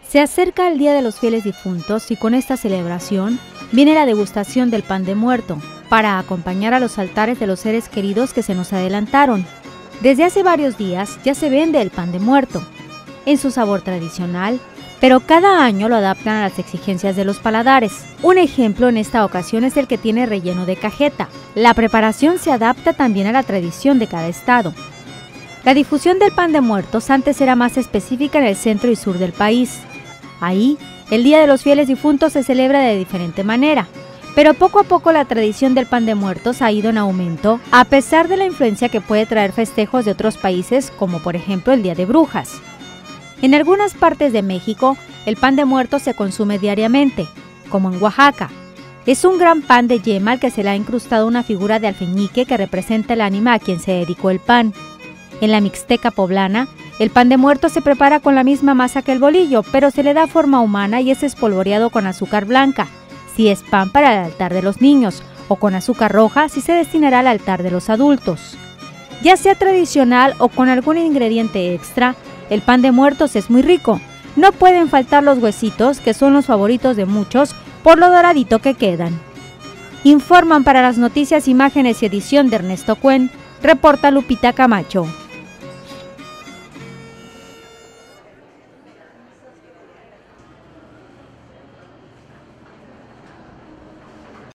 Se acerca el Día de los Fieles Difuntos y con esta celebración viene la degustación del pan de muerto, para acompañar a los altares de los seres queridos que se nos adelantaron. Desde hace varios días ya se vende el pan de muerto, en su sabor tradicional, pero cada año lo adaptan a las exigencias de los paladares. Un ejemplo en esta ocasión es el que tiene relleno de cajeta. La preparación se adapta también a la tradición de cada estado. La difusión del pan de muertos antes era más específica en el centro y sur del país. Ahí, el Día de los Fieles Difuntos se celebra de diferente manera, pero poco a poco la tradición del pan de muertos ha ido en aumento, a pesar de la influencia que puede traer festejos de otros países, como por ejemplo el Día de Brujas. En algunas partes de México, el pan de muertos se consume diariamente, como en Oaxaca. Es un gran pan de yema al que se le ha incrustado una figura de alfeñique que representa el ánima a quien se dedicó el pan. En la Mixteca poblana, el pan de muerto se prepara con la misma masa que el bolillo, pero se le da forma humana y es espolvoreado con azúcar blanca, si es pan para el altar de los niños, o con azúcar roja si se destinará al altar de los adultos. Ya sea tradicional o con algún ingrediente extra, el pan de muertos es muy rico. No pueden faltar los huesitos, que son los favoritos de muchos, por lo doradito que quedan. Informan para las noticias, imágenes y edición de Ernesto Cuen, reporta Lupita Camacho.